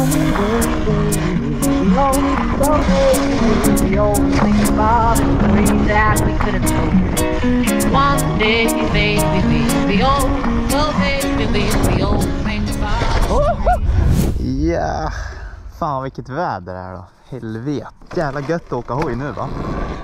The old thing about the dream that we could have told. One day, baby, we'll be old. Oh, baby, we'll be old. Think about it. Ja, fan vilket väder det är då. Helvete. Jävla gött att åka hoj nu va?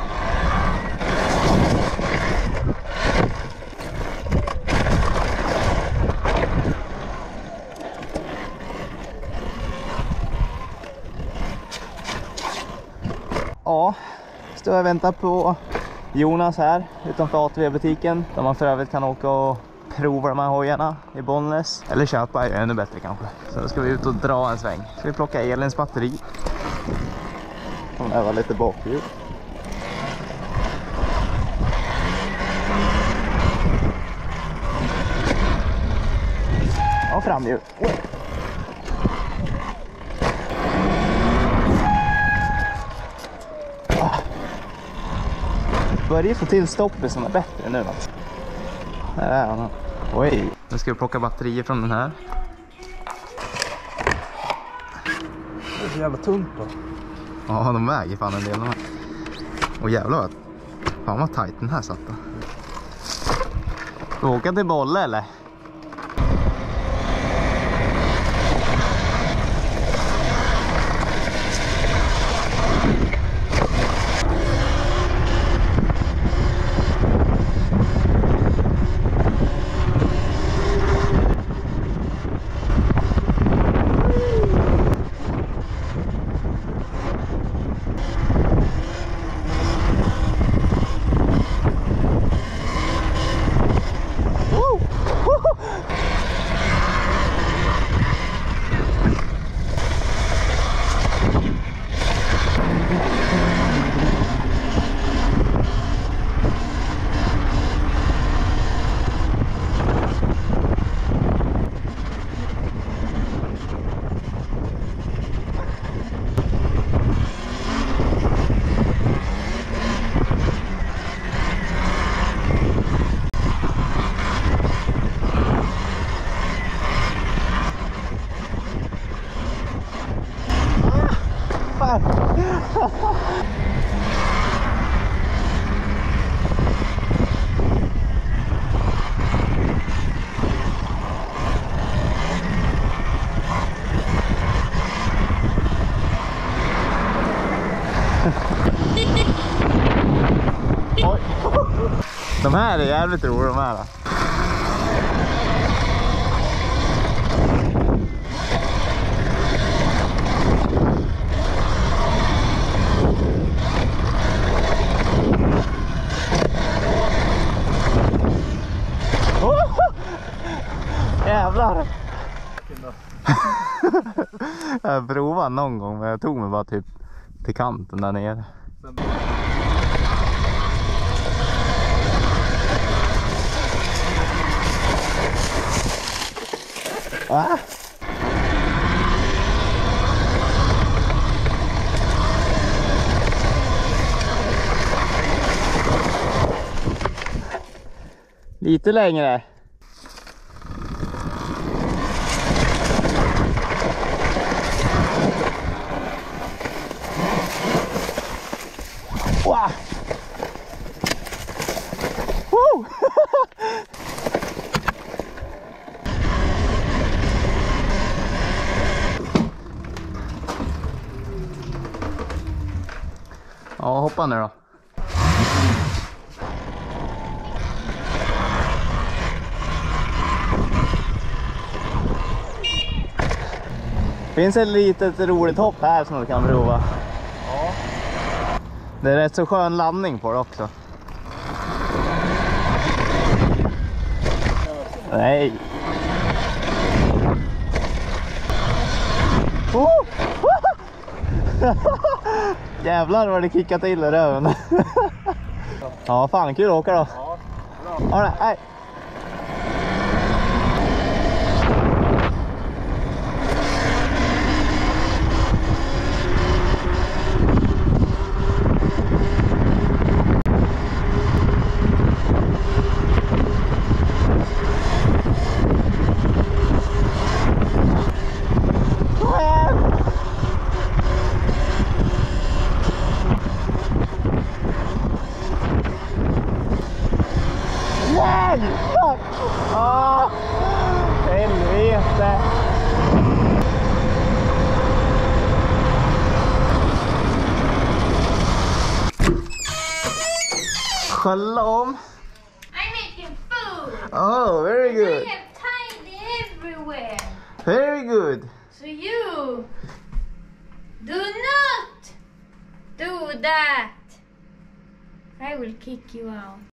Ja, står jag och väntar på Jonas här utanför ATV-butiken. Där man för övrigt kan åka och prova de här hojarna i Bollnäs. Eller köpa är ännu bättre kanske. Så då ska vi ut och dra en sväng. Ska vi plocka Elins batteri. Hon övar lite bakhjul. Och framhjul. Börjar få till stoppet som är bättre nu alltså. Där är han. Oj. Nu ska vi plocka batterier från den här. Det är så jävla tunt då. Ja, de väger fan en del de här. Och jävlar, fan vad tajt den här satt då. Ska vi åka till Bolle eller? De här är jävligt roliga de här. Jävlar. Jag provade någon gång men jag tog mig bara typ till kanten där nere. Ah. Lite längre. Wow. Woo. Ja, hoppa nu då. Finns ett litet roligt hopp här som du kan prova. Ja. Det är rätt så skön landning på det också. Nej. Jävlar vad det kickat till i röven. Ja, fan kul att åka då. Ja, bra. All right, hej. Come on. Nej! Fuck! Helvete! Shalom! I'm making food. Oh, very good. I have tiny everywhere. Very good. So you do not do that. I will kick you out.